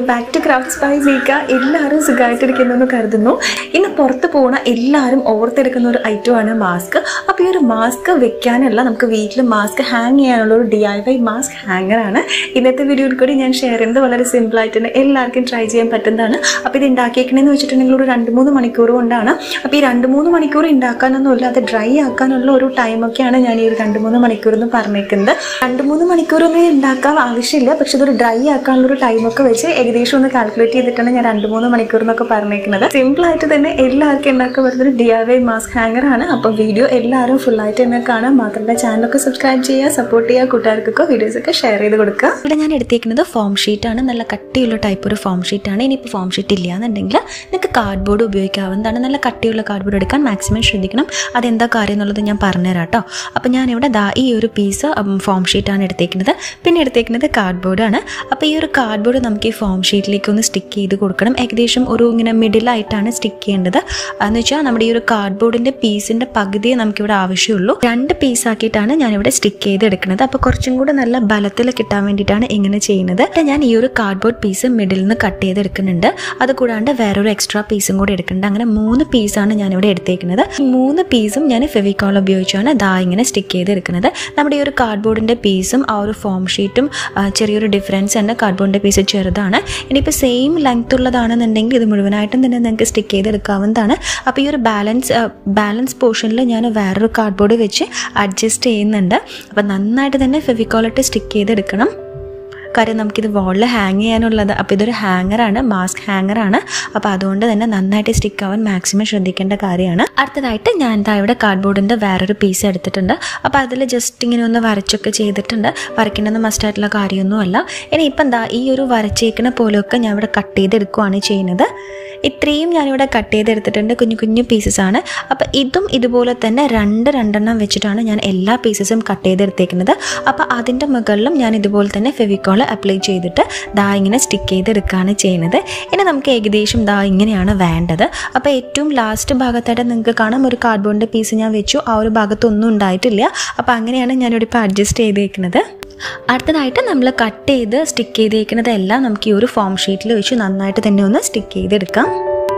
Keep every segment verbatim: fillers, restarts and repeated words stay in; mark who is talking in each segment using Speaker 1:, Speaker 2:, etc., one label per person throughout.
Speaker 1: Back to crafts by Seeka. എല്ലാവരും സുഖമായിട്ടിരിക്കുന്നെന്ന് കരുതുന്നു. ഇന്ന് പുറത്ത് പോകുന്ന എല്ലാവരും ഓർത്തെടുക്കുന്ന ഒരു ഐറ്റമാണ് മാസ്ക്. അപ്പോൾ ഈ ഒരു മാസ്ക് വെക്കാനല്ല, നമുക്ക് വീട്ടിൽ മാസ്ക് ഹാങ് ചെയ്യാനുള്ള ഒരു ഡി ഐ വൈ മാസ്ക് ഹാങ്ങറാണ് ഇന്നത്തെ വീഡിയോയിൽ കൂടി ഞാൻ ഷെയർ ചെയ്യുന്നത്. വളരെ സിമ്പിളായിട്ട് തന്നെ എല്ലാവർക്കും ട്രൈ ചെയ്യാൻ പറ്റുന്നതാണ്. അപ്പോൾ ഇത് ഉണ്ടാക്കിയേക്കണമെന്ന് വെച്ചിട്ടുണ്ടെങ്കിൽ ഒരു രണ്ട് മൂന്ന് മണിക്കൂർ കൊണ്ടാണ്. അപ്പോൾ ഈ രണ്ട് മൂന്ന് മണിക്കൂർ ഉണ്ടാക്കാനൊന്നുമില്ല, അത് ഡ്രൈ ആക്കാനുള്ള ഒരു ടൈമൊക്കെയാണ് ഞാൻ ഈ ഒരു രണ്ട് മൂന്ന് മണിക്കൂർ എന്ന് പറഞ്ഞേക്കുന്നത്. രണ്ട് മൂന്ന് മണിക്കൂറൊന്നും ഉണ്ടാക്കാൻ ആവശ്യമില്ല, പക്ഷെ ഇതൊരു ഡ്രൈ ആക്കാനുള്ള ഒരു ടൈമൊക്കെ വെച്ച് ഏകദേശം ഒന്ന് കാൽക്കുലേറ്റ് ചെയ്തിട്ടാണ് ഞാൻ രണ്ട് മൂന്ന് മണിക്കൂർ എന്നൊക്കെ പറഞ്ഞേക്കുന്നത്. സിമ്പിളായിട്ട് തന്നെ എല്ലാവർക്കും ഉണ്ടാക്കാൻ പറ്റുന്നൊരു ഡി ഐ വൈ മാസ്ക് ഹാങ്ങറാണ്. അപ്പോൾ വീഡിയോ എല്ലാവരും ഫുള്ളായിട്ട് തന്നെ കാണാം. മാത്രമല്ല ചാനലൊക്കെ സബ്സ്ക്രൈബ് ചെയ്യുക, സപ്പോർട്ട് ചെയ്യുക, കൂട്ടുകാർക്കൊക്കെ വീഡിയോസൊക്കെ ഷെയർ ചെയ്ത് കൊടുക്കുക. ഇവിടെ ഞാൻ എടുത്തേക്കുന്നത് ഫോം ഷീറ്റാണ്. നല്ല കട്ടിയുള്ള ടൈപ്പ് ഒരു ഫോം ഷീറ്റാണ്. ഇനിയിപ്പോൾ ഫോം ഷീറ്റ് ഇല്ല എന്നുണ്ടെങ്കിൽ നിങ്ങൾക്ക് കാർഡ് ബോർഡ് ഉപയോഗിക്കാവുന്നതാണ്. നല്ല കട്ടിയുള്ള കാർഡ് ബോർഡ് എടുക്കാൻ മാക്സിമം ശ്രദ്ധിക്കണം. അതെന്താ കാര്യം എന്നുള്ളത് ഞാൻ പറഞ്ഞുതരാം കേട്ടോ. അപ്പോൾ ഞാനിവിടെ ദാ ഈ ഒരു പീസ് ഫോം ഷീറ്റാണ് എടുത്തേക്കുന്നത്. പിന്നെ എടുത്തേക്കുന്നത് കാർഡ് ബോർഡാണ്. അപ്പോൾ ഈ ഒരു കാർഡ് ബോർഡ് നമുക്ക് ഈ ഫോം ഷീറ്റിലേക്ക് ഒന്ന് സ്റ്റിക്ക് ചെയ്ത് കൊടുക്കണം. ഏകദേശം ഒരു ഇങ്ങനെ മിഡിലായിട്ടാണ് സ്റ്റിക്ക് ചെയ്യേണ്ടത്. എന്ന് വെച്ചാൽ നമ്മുടെ ഈ ഒരു കാർഡ് ബോർഡിൻ്റെ പീസിൻ്റെ പകുതിയെ നമുക്കിവിടെ ആവശ്യമുള്ളൂ. രണ്ട് പീസാക്കിയിട്ടാണ് ഞാനിവിടെ സ്റ്റിക്ക് ചെയ്ത് എടുക്കുന്നത്. അപ്പോൾ കുറച്ചും കൂടെ നല്ല ബലത്തിൽ കിട്ടാൻ വേണ്ടിയിട്ടാണ് ഇങ്ങനെ ചെയ്യുന്നത്. ഞാൻ ഈ ഒരു കാർഡ് ബോർഡ് പീസ് മിഡിൽ നിന്ന് കട്ട് ചെയ്തെടുക്കുന്നുണ്ട്. അതുകൂടാണ്ട് വേറൊരു എക്സ്ട്രാ പീസും കൂടി എടുക്കുന്നുണ്ട്. അങ്ങനെ മൂന്ന് പീസാണ് ഞാനിവിടെ എടുത്തേക്കുന്നത്. മൂന്ന് പീസും ഞാൻ ഫെവിക്കോൾ ഉപയോഗിച്ചാണ് ദാ ഇങ്ങനെ സ്റ്റിക്ക് ചെയ്തെടുക്കുന്നത്. നമ്മുടെ ഈ ഒരു കാർഡ് ബോർഡിൻ്റെ പീസും ആ ഒരു ഫോം ഷീറ്റും ചെറിയൊരു ഡിഫറൻസ് തന്നെ. കാർഡ് ബോർഡിൻ്റെ പീസ് ചെറുതാണ്. ഇനിയിപ്പോൾ സെയിം ലെങ്ത് ഉള്ളതാണെന്നുണ്ടെങ്കിൽ ഇത് മുഴുവനായിട്ടും തന്നെ നിങ്ങൾക്ക് സ്റ്റിക്ക് ചെയ്തെടുക്കാവുന്നതാണ്. അപ്പോൾ ഈ ഒരു ബാലൻസ് ബാലൻസ് പോർഷനിൽ ഞാൻ വേറൊരു കാർഡ് ബോർഡ് വെച്ച് അഡ്ജസ്റ്റ് ചെയ്യുന്നുണ്ട്. അപ്പോൾ നന്നായിട്ട് തന്നെ ഫെവിക്കോളിട്ട് സ്റ്റിക്ക് ചെയ്തെടുക്കണം. കാര്യം നമുക്കിത് വാളിൽ ഹാങ് ചെയ്യാനുള്ളത്. അപ്പോൾ ഇതൊരു ഹാങ്ങറാണ്, മാസ്ക് ഹാങ്ങറാണ്. അപ്പോൾ അതുകൊണ്ട് തന്നെ നന്നായിട്ട് സ്റ്റിക്ക് ആവാൻ മാക്സിമം ശ്രദ്ധിക്കേണ്ട കാര്യമാണ്. അടുത്തതായിട്ട് ഞാൻ എന്താ ഇവിടെ കാർഡ് ബോർഡിൻ്റെ വേറൊരു പീസ് എടുത്തിട്ടുണ്ട്. അപ്പോൾ അതിൽ ജസ്റ്റ് ഇങ്ങനെ ഒന്ന് വരച്ചൊക്കെ ചെയ്തിട്ടുണ്ട്. വരയ്ക്കേണ്ടെന്ന് മസ്റ്റായിട്ടുള്ള കാര്യമൊന്നുമല്ല. ഇനി ഇപ്പം എന്താ ഈ ഒരു വരച്ചേക്കുന്ന പോലെയൊക്കെ ഞാൻ ഇവിടെ കട്ട് ചെയ്തെടുക്കുകയാണ് ചെയ്യുന്നത്. ഇത്രയും ഞാനിവിടെ കട്ട് ചെയ്തെടുത്തിട്ടുണ്ട്. കുഞ്ഞു കുഞ്ഞു പീസസാണ്. അപ്പോൾ ഇതും ഇതുപോലെ തന്നെ രണ്ട് രണ്ടെണ്ണം വെച്ചിട്ടാണ് ഞാൻ എല്ലാ പീസസും കട്ട് ചെയ്തെടുത്തേക്കുന്നത്. അപ്പോൾ അതിൻ്റെ മുകളിലും ഞാൻ ഇതുപോലെ തന്നെ ഫെവിക്കോൾ അപ്ലൈ ചെയ്തിട്ട് ദാ ഇങ്ങനെ സ്റ്റിക്ക് ചെയ്തെടുക്കുകയാണ് ചെയ്യുന്നത്. ഇനി നമുക്ക് ഏകദേശം ദാ ഇങ്ങനെയാണ് വേണ്ടത്. അപ്പോൾ ഏറ്റവും ലാസ്റ്റ് ഭാഗത്തായിട്ട് നിങ്ങൾക്ക് കാണാം ഒരു കാർഡ് ബോർഡിൻ്റെ പീസ് ഞാൻ വെച്ചു. ആ ഒരു ഭാഗത്തൊന്നും ഉണ്ടായിട്ടില്ല. അപ്പോൾ അങ്ങനെയാണ് ഞാനിവിടെ ഇപ്പോൾ അഡ്ജസ്റ്റ് ചെയ്തേക്കുന്നത്. അടുത്തതായിട്ട് നമ്മൾ കട്ട് ചെയ്ത് സ്റ്റിക്ക് ചെയ്തേക്കുന്നതെല്ലാം നമുക്ക് ഈ ഒരു ഫോം ഷീറ്റിൽ വെച്ച് നന്നായിട്ട് തന്നെ ഒന്ന് സ്റ്റിക്ക് ചെയ്തെടുക്കാം.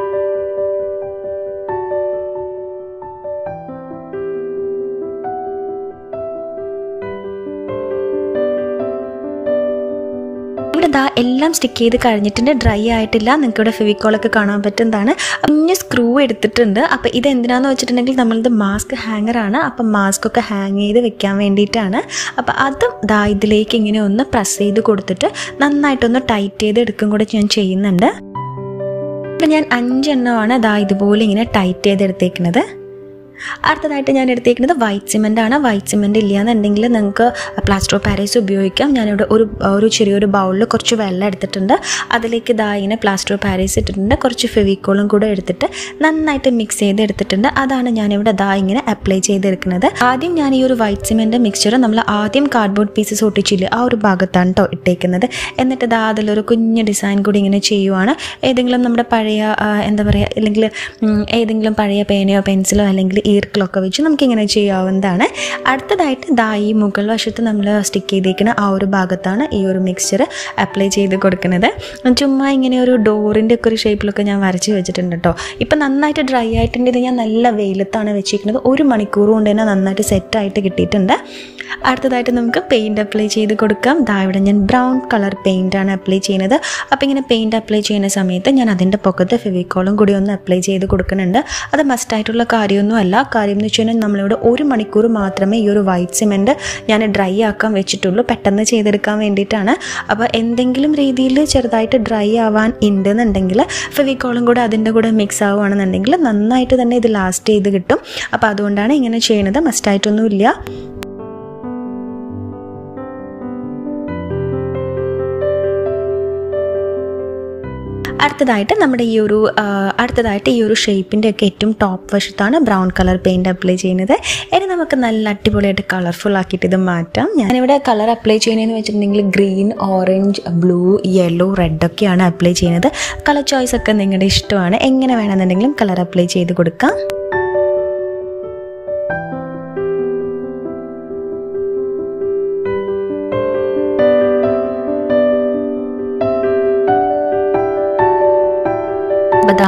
Speaker 1: ഇവിടെ ദാ എല്ലാം സ്റ്റിക്ക് ചെയ്ത് കഴിഞ്ഞിട്ടുണ്ട്. ഡ്രൈ ആയിട്ടില്ല. നിങ്ങൾക്ക് ഇവിടെ ഫെവിക്കോളൊക്കെ കാണാൻ പറ്റുന്നതാണ്. പിന്നെ സ്ക്രൂ എടുത്തിട്ടുണ്ട്. അപ്പോൾ ഇത് എന്തിനാന്ന് വെച്ചിട്ടുണ്ടെങ്കിൽ നമ്മളിത് മാസ്ക് ഹാങ്ങറാണ്. അപ്പം മാസ്ക് ഒക്കെ ഹാങ് ചെയ്ത് വെക്കാൻ വേണ്ടിയിട്ടാണ്. അപ്പോൾ അതും ദാ ഇതിലേക്ക് ഇങ്ങനെ ഒന്ന് പ്രസ് ചെയ്ത് കൊടുത്തിട്ട് നന്നായിട്ടൊന്ന് ടൈറ്റ് ചെയ്ത് എടുക്കും കൂടെ ഞാൻ ചെയ്യുന്നുണ്ട്. അപ്പം ഞാൻ അഞ്ചെണ്ണമാണ് ദാ ഇതുപോലെ ഇങ്ങനെ ടൈറ്റ് ചെയ്തെടുത്തേക്കുന്നത്. അടുത്തതായിട്ട് ഞാൻ എടുത്തേക്കുന്നത് വൈറ്റ് സിമെൻ്റ് ആണ്. വൈറ്റ് സിമെൻ്റ് ഇല്ലയെന്നുണ്ടെങ്കിൽ നിങ്ങൾക്ക് പ്ലാസ്റ്റർ ഓഫ് പാരീസ് ഉപയോഗിക്കാം. ഞാനിവിടെ ഒരു ഒരു ചെറിയൊരു ബൗളിൽ കുറച്ച് വെള്ളം എടുത്തിട്ടുണ്ട്. അതിലേക്ക് ദാ ഇങ്ങനെ പ്ലാസ്റ്റർ ഓഫ് പാരീസ് ഇട്ടിട്ടുണ്ട്. കുറച്ച് ഫെവിക്കോളും കൂടെ എടുത്തിട്ട് നന്നായിട്ട് മിക്സ് ചെയ്ത് എടുത്തിട്ടുണ്ട്. അതാണ് ഞാനിവിടെ ദാ ഇങ്ങനെ അപ്ലൈ ചെയ്തെടുക്കുന്നത്. ആദ്യം ഞാൻ ഈ ഒരു വൈറ്റ് സിമെൻ്റ് മിക്സ്ചർ നമ്മൾ ആദ്യം കാർഡ്ബോർഡ് പീസസ് ഒട്ടിച്ചില്ലേ ആ ഒരു ഭാഗത്താണ് കേട്ടോ ഇട്ടേക്കുന്നത്. എന്നിട്ട് ദാ അതിലൊരു കുഞ്ഞ് ഡിസൈൻ കൂടി ഇങ്ങനെ ചെയ്യുവാണ്. ഏതെങ്കിലും നമ്മുടെ പഴയ എന്താ പറയുക, അല്ലെങ്കിൽ ഏതെങ്കിലും പഴയ പേനയോ പെൻസിലോ അല്ലെങ്കിൽ ഈർക്കിളൊക്കെ വെച്ച് നമുക്കിങ്ങനെ ചെയ്യാവുന്നതാണ്. അടുത്തതായിട്ട് ദാ ഈ മുകൾ വശത്ത് നമ്മൾ സ്റ്റിക്ക് ചെയ്തേക്കുന്ന ആ ഒരു ഭാഗത്താണ് ഈ ഒരു മിക്സ്ചർ അപ്ലൈ ചെയ്ത് കൊടുക്കുന്നത്. ചുമ്മാ ഇങ്ങനെ ഒരു ഡോറിൻ്റെ ഒക്കെ ഒരു ഷേപ്പിലൊക്കെ ഞാൻ വരച്ച് വെച്ചിട്ടുണ്ട് കേട്ടോ. ഇപ്പം നന്നായിട്ട് ഡ്രൈ ആയിട്ടുണ്ട്. ഇത് ഞാൻ നല്ല വെയിലത്താണ് വെച്ചിരിക്കുന്നത്. ഒരു മണിക്കൂർ കൊണ്ട് തന്നെ നന്നായിട്ട് സെറ്റായിട്ട് കിട്ടിയിട്ടുണ്ട്. അടുത്തതായിട്ട് നമുക്ക് പെയിൻറ്റ് അപ്ലൈ ചെയ്ത് കൊടുക്കാം. ദാ ഇവിടെ ഞാൻ ബ്രൗൺ കളർ പെയിൻറ്റാണ് അപ്ലൈ ചെയ്യുന്നത്. അപ്പോൾ ഇങ്ങനെ പെയിൻറ്റ് അപ്ലൈ ചെയ്യുന്ന സമയത്ത് ഞാൻ അതിൻ്റെ പൊക്കത്ത് ഫെവിക്കോളും കൂടി ഒന്ന് അപ്ലൈ ചെയ്ത് കൊടുക്കുന്നുണ്ട്. അത് മസ്റ്റായിട്ടുള്ള കാര്യമൊന്നും അല്ല. കാര്യം എന്ന് വെച്ച് കഴിഞ്ഞാൽ നമ്മളിവിടെ ഒരു മണിക്കൂർ മാത്രമേ ഈ ഒരു വൈറ്റ് സിമെൻറ്റ് ഞാൻ ഡ്രൈ ആക്കാൻ വെച്ചിട്ടുള്ളൂ. പെട്ടെന്ന് ചെയ്തെടുക്കാൻ വേണ്ടിയിട്ടാണ്. അപ്പോൾ എന്തെങ്കിലും രീതിയിൽ ചെറുതായിട്ട് ഡ്രൈ ആവാൻ ഉണ്ടെന്നുണ്ടെങ്കിൽ ഫെവിക്കോളും കൂടെ അതിൻ്റെ കൂടെ മിക്സ് ആവുകയാണെന്നുണ്ടെങ്കിൽ നന്നായിട്ട് തന്നെ ഇത് ലാസ്റ്റ് ചെയ്ത് കിട്ടും. അപ്പോൾ അതുകൊണ്ടാണ് ഇങ്ങനെ ചെയ്യുന്നത്. മസ്റ്റായിട്ടൊന്നുമില്ല. അടുത്തതായിട്ട് നമ്മുടെ ഈ ഒരു അടുത്തതായിട്ട് ഈ ഒരു ഷേപ്പിൻ്റെ ഒക്കെ ഏറ്റവും ടോപ്പ് വശത്താണ് ബ്രൗൺ കളർ പെയിൻറ്റ് അപ്ലൈ ചെയ്യുന്നത്. ഇനി നമുക്ക് നല്ല അടിപൊളിയായിട്ട് കളർഫുൾ ആക്കിയിട്ട് ഇത് മാറ്റാം. ഞാനിവിടെ കളർ അപ്ലൈ ചെയ്യുന്നതെന്ന് വെച്ചിട്ടുണ്ടെങ്കിൽ ഗ്രീൻ, ഓറഞ്ച്, ബ്ലൂ, യെല്ലോ, റെഡൊക്കെയാണ് അപ്ലൈ ചെയ്യുന്നത്. കളർ ചോയ്സ് ഒക്കെ നിങ്ങളുടെ ഇഷ്ടമാണ്. എങ്ങനെ വേണമെന്നുണ്ടെങ്കിലും കളർ അപ്ലൈ ചെയ്ത് കൊടുക്കാം.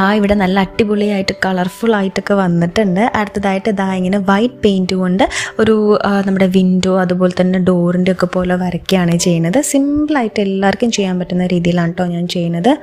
Speaker 1: ദാ ഇവിടെ നല്ല അടിപൊളിയായിട്ട് കളർഫുൾ ആയിട്ടൊക്കെ വന്നിട്ടുണ്ട്. അടുത്തതായിട്ട് ദാ ഇങ്ങനെ വൈറ്റ് പെയിൻറ്റ് കൊണ്ട് ഒരു നമ്മുടെ വിൻഡോ അതുപോലെ തന്നെ ഡോറിൻ്റെ ഒക്കെ പോലെ വരയ്ക്കുകയാണ് ചെയ്യുന്നത്. സിമ്പിളായിട്ട് എല്ലാവർക്കും ചെയ്യാൻ പറ്റുന്ന രീതിയിലാണ് കേട്ടോ ഞാൻ ചെയ്യുന്നത്.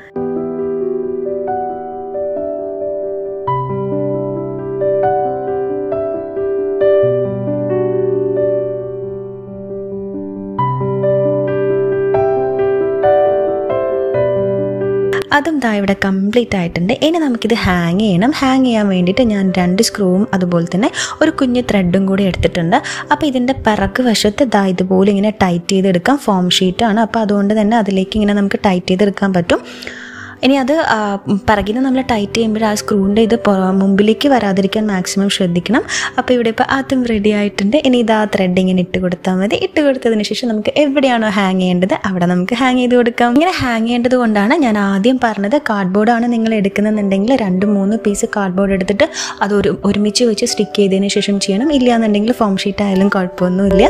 Speaker 1: അതും ദാ ഇവിടെ കംപ്ലീറ്റ് ആയിട്ടുണ്ട്. ഇനി നമുക്കിത് ഹാങ് ചെയ്യണം. ഹാങ് ചെയ്യാൻ വേണ്ടിയിട്ട് ഞാൻ രണ്ട് സ്ക്രൂവും അതുപോലെ തന്നെ ഒരു കുഞ്ഞ് ത്രെഡും കൂടി എടുത്തിട്ടുണ്ട്. അപ്പോൾ ഇതിൻ്റെ പിറക് വശത്ത് ദാ ഇതുപോലെ ഇങ്ങനെ ടൈറ്റ് ചെയ്തെടുക്കാം. ഫോം ഷീറ്റാണ്, അപ്പോൾ അതുകൊണ്ട് തന്നെ അതിലേക്ക് ഇങ്ങനെ നമുക്ക് ടൈറ്റ് ചെയ്തെടുക്കാൻ പറ്റും. ഇനി അത് പിറകിൽ നിന്ന് നമ്മൾ ടൈറ്റ് ചെയ്യുമ്പോൾ ആ സ്ക്രൂവിൻ്റെ ഇത് മുമ്പിലേക്ക് വരാതിരിക്കാൻ മാക്സിമം ശ്രദ്ധിക്കണം. അപ്പോൾ ഇവിടെ ഇപ്പോൾ അതും റെഡി ആയിട്ടുണ്ട്. ഇനി ഇത് ആ ത്രെഡ് ഇങ്ങനെ ഇട്ട് കൊടുത്താൽ മതി. ഇട്ട് കൊടുത്തതിന് ശേഷം നമുക്ക് എവിടെയാണോ ഹാങ് ചെയ്യേണ്ടത് അവിടെ നമുക്ക് ഹാങ് ചെയ്ത് കൊടുക്കാം. ഇങ്ങനെ ഹാങ് ചെയ്യേണ്ടത് കൊണ്ടാണ് ഞാൻ ആദ്യം പറഞ്ഞത് കാർഡ്ബോർഡാണ് നിങ്ങൾ എടുക്കുന്നുണ്ടെങ്കിൽ രണ്ട് മൂന്ന് പീസ് കാർഡ്ബോർഡ് എടുത്തിട്ട് അത് ഒരു ഒരുമിച്ച് വെച്ച് സ്റ്റിക്ക് ചെയ്തതിന് ശേഷം ചെയ്യണം. ഇല്ല എന്നുണ്ടെങ്കിൽ ഫോം ഷീറ്റ് ആയാലും കുഴപ്പമൊന്നുമില്ല.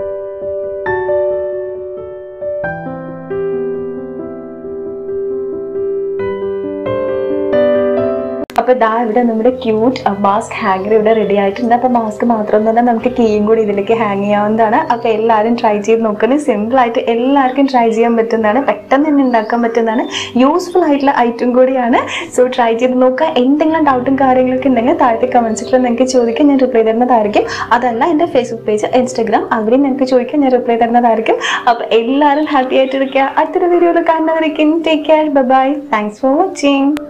Speaker 1: അപ്പോൾ ദാ ഇവിടെ നമ്മുടെ ക്യൂട്ട് മാസ്ക് ഹാങ്ങർ ഇവിടെ റെഡി ആയിട്ടുണ്ട്. അപ്പോൾ മാസ്ക് മാത്രമൊന്നുമല്ല, നമുക്ക് കീയും കൂടി ഇതിലേക്ക് ഹാങ് ചെയ്യാവുന്നതാണ്. അപ്പോൾ എല്ലാവരും ട്രൈ ചെയ്ത് നോക്കുന്നത്. സിമ്പിളായിട്ട് എല്ലാവർക്കും ട്രൈ ചെയ്യാൻ പറ്റുന്നതാണ്, പെട്ടെന്ന് തന്നെ ഉണ്ടാക്കാൻ പറ്റുന്നതാണ്, യൂസ്ഫുൾ ആയിട്ടുള്ള ഐറ്റം കൂടിയാണ്. സോ ട്രൈ ചെയ്ത് നോക്കുക. എന്തെങ്കിലും ഡൗട്ടും കാര്യങ്ങളൊക്കെ ഉണ്ടെങ്കിൽ താഴത്തെ കമൻസിൽ നിങ്ങൾക്ക് ചോദിക്കാം, ഞാൻ റിപ്ലൈ തരുന്നതായിരിക്കും. അതല്ല എൻ്റെ ഫേസ്ബുക്ക് പേജ്, ഇൻസ്റ്റാഗ്രാം, അവരെയും നിങ്ങൾക്ക് ചോദിക്കാം, ഞാൻ റിപ്ലൈ തരുന്നതായിരിക്കും. അപ്പോൾ എല്ലാവരും ഹാപ്പി ആയിട്ടിരിക്കുക. അടുത്തൊരു വീഡിയോയിൽ കാണുന്നവരേക്കും take care, bye bye, thanks for watching.